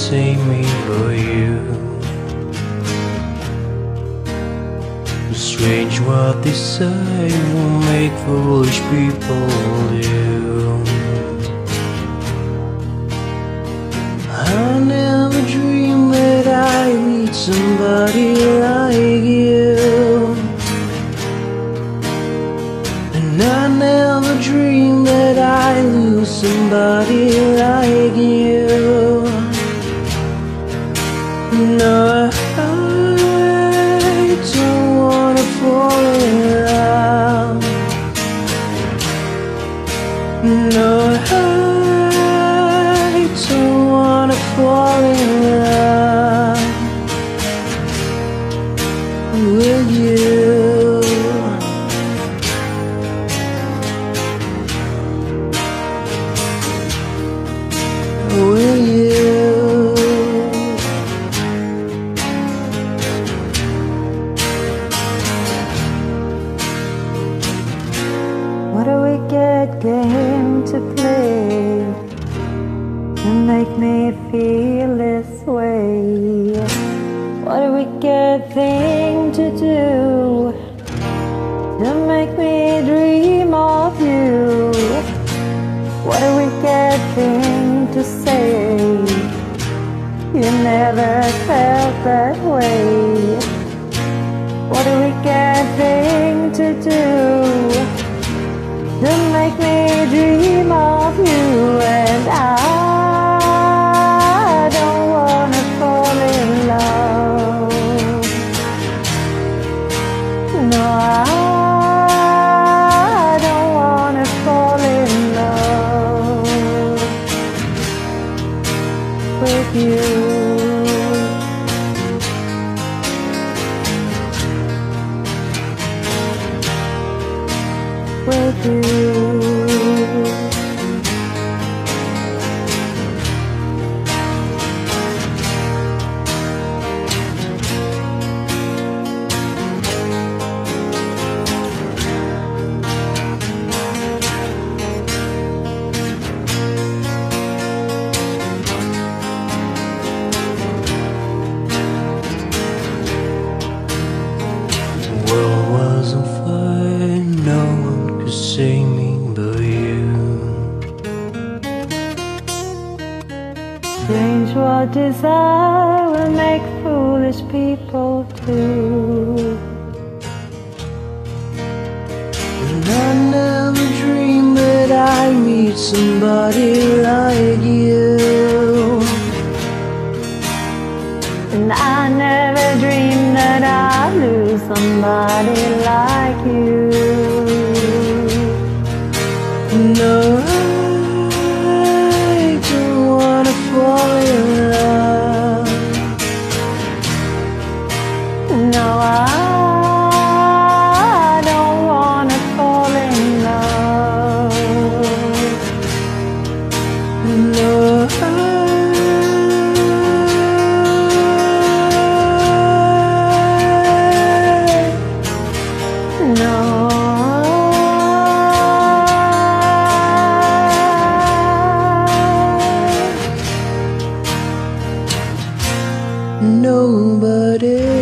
save me but you. It's strange what they say will make foolish people do. I never dreamed that I'd meet somebody like you, and I never dreamed that I'd lose somebody like you. No, I don't wanna fall in love. No, I don't wanna fall in love with you. With you. What a wicked game to play to make me feel this way. What a wicked thing to do to make me dream of you. What a wicked thing to say. You never felt that way. What a wicked thing to do to make me dream of you. And I don't wanna fall in love. No, I don't wanna fall in love with you. With you. The world was on fire, no one could save me but you. Strange what desire will make foolish people do. And I never dreamed that I'd meet somebody like you. And I never dreamed that I'd lose somebody like you. No, I don't wanna fall in love. No, I don't wanna fall in love. No, No. nobody.